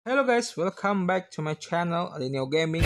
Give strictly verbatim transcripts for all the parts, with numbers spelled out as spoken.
Hello guys, welcome back to my channel Alineo Gaming.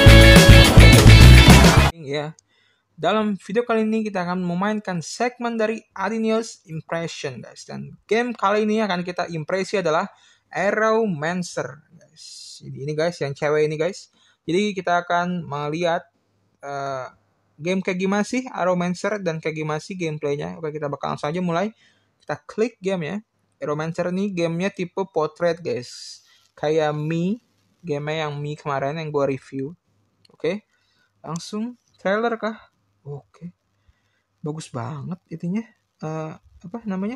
Ya, dalam video kali ini kita akan memainkan segmen dari Adineo's Impression guys. Dan game kali ini akan kita impresi adalah Aeromancer guys. Jadi ini guys, yang cewek ini guys. Jadi kita akan melihat uh, game kayak gimana sih Aeromancer dan kayak gimana sih gameplaynya. Oke, kita bakal langsung aja mulai. Kita klik game ya. Aeromancer ini gamenya tipe portrait guys. Kayak Mi, game yang Mi kemarin yang gue review. Oke, langsung trailer kah? Oke, bagus banget itunya. Uh, apa namanya?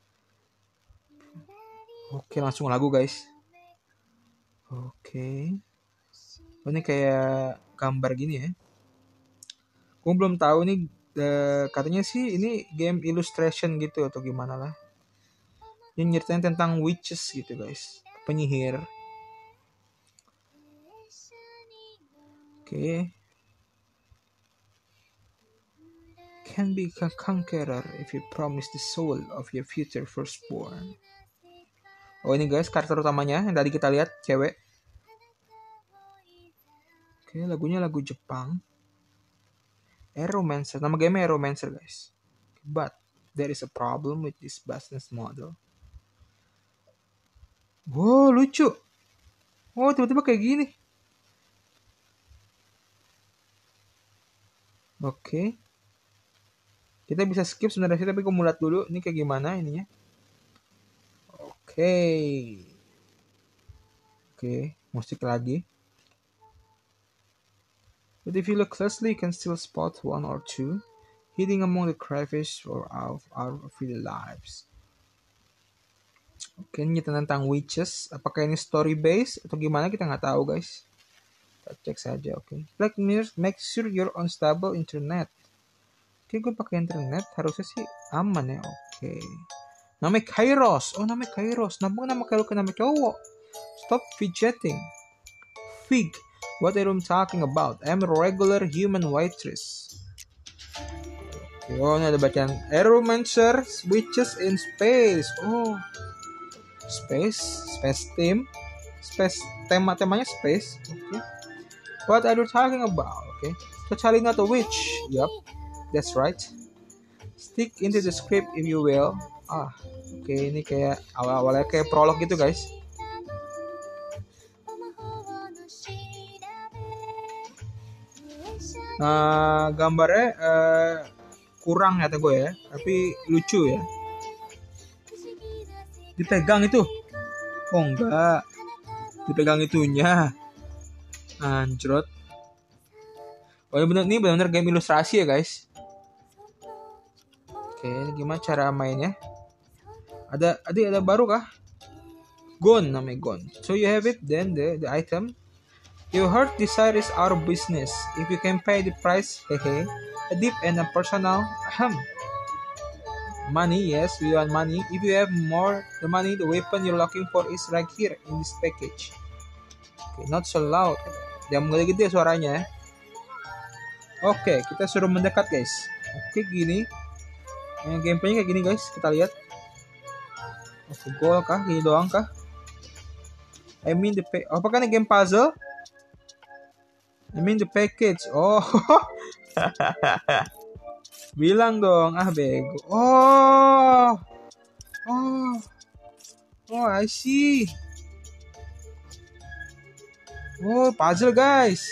Oke, langsung lagu guys. Oke, oh, ini kayak gambar gini ya. Gue belum tahu nih. Uh, katanya sih ini game illustration gitu atau gimana lah. Ini nyeritain tentang witches gitu guys, penyihir. Oke. Okay. Can be a conqueror if you promise the soul of your future firstborn. Oh ini guys karakter utamanya yang tadi kita lihat, cewek. Oke, okay, lagunya lagu Jepang. Aeromancer, nama game Aeromancer guys. But there is a problem with this business model. Wow, lucu. Oh, tiba-tiba kayak gini. Oke, okay. Kita bisa skip sebenarnya sih, tapi gue mau lihat dulu ini kayak gimana ininya. Oke, okay. Oke, okay. Musik lagi. But if you look closely, you can still spot one or two hiding among the crayfish or out of our lives. Oke, okay, ini tentang witches. Apakah ini story based atau gimana, kita nggak tahu guys. Kita cek saja. Oke, okay. Black Mirror, make sure you're on stable internet. Oke, okay, gue pakai internet, harusnya sih aman ya. Oke, okay. Namanya Kairos. Oh, namanya Kairos. Nama nama kalau ke nama cowok. Stop fidgeting. Fig, what are you talking about? I'm a regular human waitress. Okay, oh, ini ada bacaan Aeromancer, witches in space. Oh, space, space theme, space tema temanya space. Oke. Okay. What are you talking about? Oke. Okay. Totally not a witch. Yup. That's right. Stick into the script if you will. Ah, oke, okay, ini kayak awal-awalnya kayak prolog gitu guys. Nah, gambarnya uh, kurang kata gue ya, tapi lucu ya. Dipegang itu? Oh enggak, dipegang itunya. Anjrot. Oh ini bener, ini benar-benar game ilustrasi ya guys. Oke, ini gimana cara mainnya? Ada, ada, ada baru kah? Gone namanya Gone. So you have it, then the the item. Your heart desire is our business. If you can pay the price, hehe, a deep and a personal, ahem. Money, yes, we want money. If you have more, the money, the weapon you're looking for is right here in this package. Okay, not so loud. Jangan gede-gede suaranya. Oke, kita suruh mendekat guys. Oke, gini. Yang gameplaynya kayak gini guys, kita lihat. Oke, goal kah? Gini doang kah? I mean the pay. Oh, apakah ini game puzzle? I mean the package. Oh. Bilang dong, ah bego. Oh. Oh. Oh, I see. Oh, puzzle guys.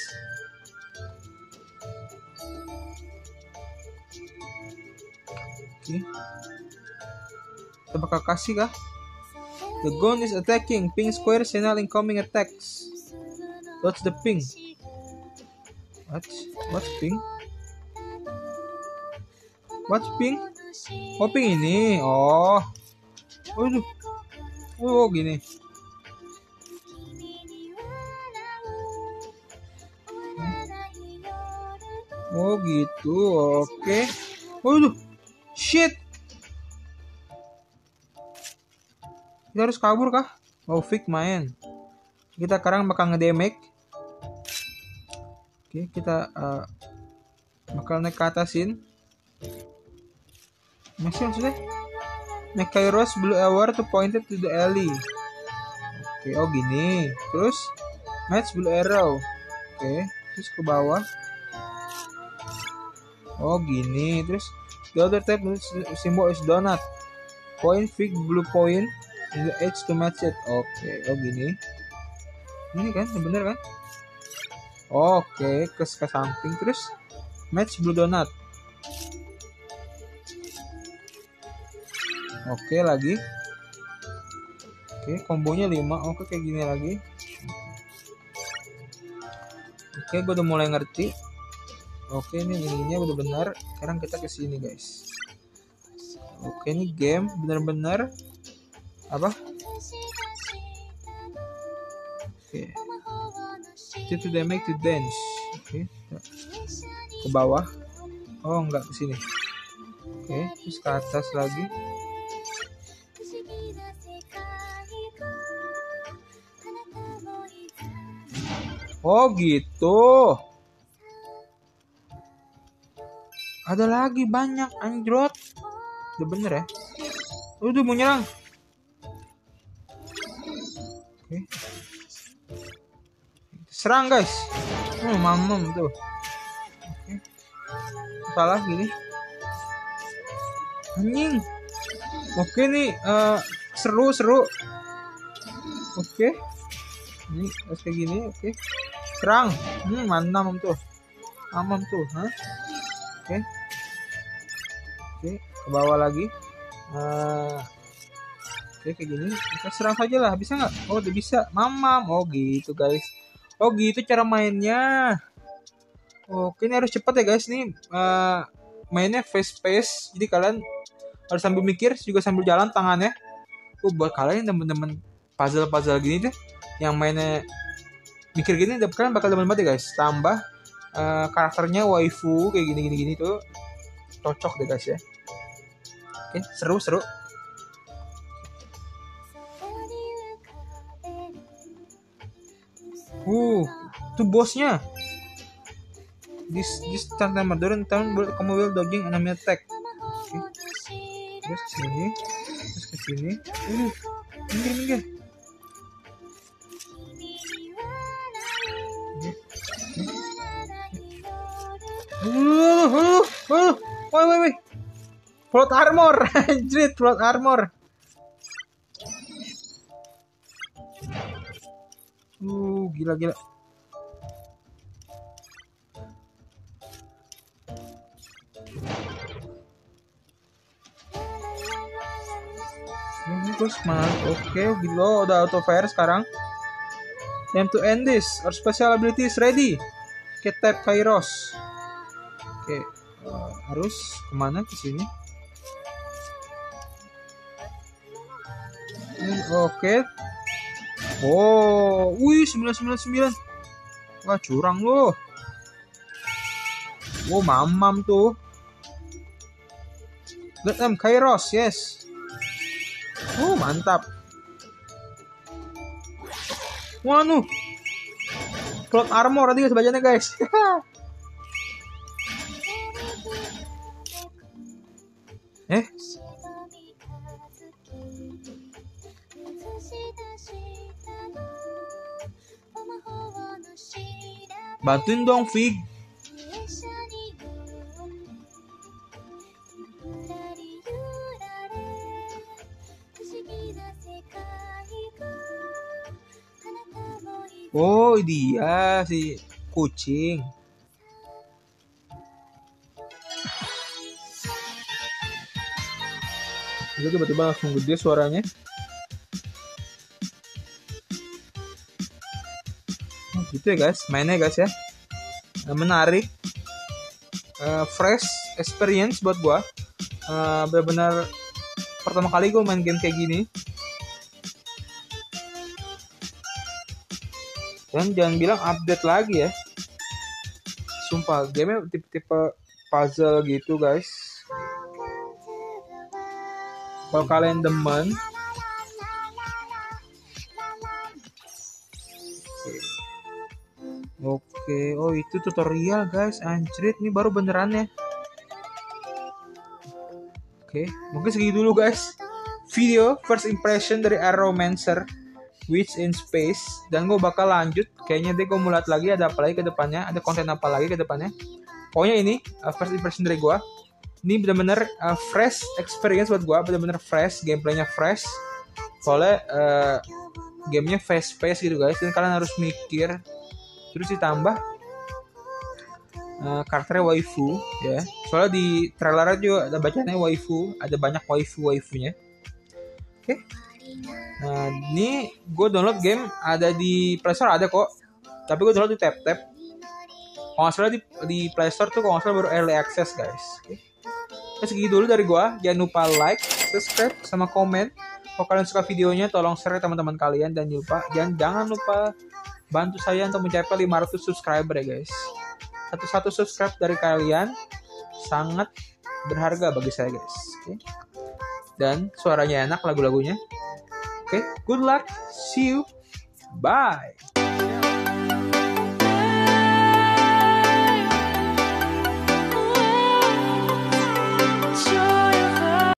Oke. Kita bakal kasih kah? The gun is attacking. Pink square signal incoming attacks. What's the pink? What? What's pink? What's pink? Oh, pink ini. Oh. Waduh. Oh, gini. Oh, gitu. Oke. Okay. Waduh. Shit. Kita harus kabur kah? Oh, Fig main. Kita sekarang bakal ngedamage. Oke, kita uh, bakal naik ke atasin. Masih maksudnya? Make Kairos blue hour to point it to the alley. Oke, oh gini. Terus match blue arrow. Oke, terus ke bawah. Oh gini. Terus the other type symbol is donut. Point fig blue point in the edge to match it. Oke, oh gini. Ini kan, bener kan? Oke, ke ke samping terus match blue donut. Oke, lagi. Oke, kombonya lima. Oke, kayak gini lagi. Oke, gue udah mulai ngerti. Oke, ini ininya udah benar. Sekarang kita ke sini, guys. Oke, ini game benar-benar apa? Oke. Itu to make to dance. Oke. Ke bawah. Oh, enggak ke sini. Oke, terus ke atas lagi. Oh gitu. Ada lagi banyak anjrot. Udah bener ya. Udah mau nyerang. Oke. Serang guys. Hmm, mamam tuh. Oke. Salah gini. Anjing. Oke nih. Uh, seru seru. Oke. Ini kayak gini. Oke. Serang. Hmm, manam tuh. Mamam tuh, hah? Oke. Oke, ke bawah lagi. Uh, Oke, kayak gini. Kita serang saja lah. Bisa nggak? Oh, udah bisa. Mamam. Oh, gitu, guys. Oh, gitu cara mainnya. Oke, ini harus cepat ya, guys. Nih, uh, mainnya fast pace. Jadi kalian harus sambil mikir, juga sambil jalan tangannya. Oh, buat kalian temen-temen puzzle-puzzle gini deh. Yang mainnya mikir gini, kalian bakal demen banget ya, guys. Tambah uh, karakternya waifu kayak gini-gini gini tuh cocok deh, guys ya. Oke, seru-seru. Uh, tuh bosnya. This this timer during turn kamu will dodging enemy attack. Oke. Terus ke sini, terus ke sini. Uh, minggir minggir. Uh, uh, uh, woi woi woi. Plot armor, anjir, plot armor. Uh, gila gila. Ini gue semangat. Oke, gila udah auto fire sekarang. Time to end this. Our special ability is ready. Oke, tap Kairos. Oke, uh, harus kemana? Ke sini. Oke. Oh, wih sembilan sembilan sembilan. Wah, curang loh. Wow, mamam tuh. Let them Kairos, yes. Oh, mantap. Waduh. Plot armor tadi guys bacanya guys. Eh? Bantuin dong, Fig. Oh, dia si kucing. Itu tiba-tiba langsung gede suaranya. Nah, gitu ya guys, mainnya guys ya. Nah, menarik, uh, fresh experience buat gua. Uh, benar-benar pertama kali gua main game kayak gini. Dan jangan bilang update lagi ya. Sumpah, game tipe-tipe puzzle gitu guys. Kalau kalian demen, oke. Oke, oh itu tutorial guys, anjrit, ini baru beneran ya. Oke, mungkin segitu dulu guys. Video first impression dari Arrowmancer Witch in Space, dan gue bakal lanjut. Kayaknya deh gue mau lihat lagi ada apa lagi ke depannya, ada konten apa lagi ke depannya. Pokoknya ini uh, first impression dari gue. Ini benar-benar uh, fresh experience buat gue, benar-benar fresh, gameplaynya fresh. Soalnya uh, gamenya fast pace gitu guys, dan kalian harus mikir. Terus ditambah uh, karakternya waifu ya. Soalnya di trailernya juga ada bacanya waifu, ada banyak waifu-waifunya. Oke. Okay. Nah, ini gue download game ada di Play Store ada kok. Tapi gue download di Tap-Tap. Kalau nggak salah di, di Play Store tuh kalau nggak salah baru early access guys. Oke. Okay. Segitu dulu dari gue. Jangan lupa like, subscribe, sama komen. Kalau kalian suka videonya, tolong share ke teman-teman kalian. Dan lupa, jangan, jangan lupa bantu saya untuk mencapai lima ratus subscriber ya guys. Satu-satu subscribe dari kalian sangat berharga bagi saya guys. Oke. Dan suaranya enak lagu-lagunya. Oke, good luck. See you. Bye.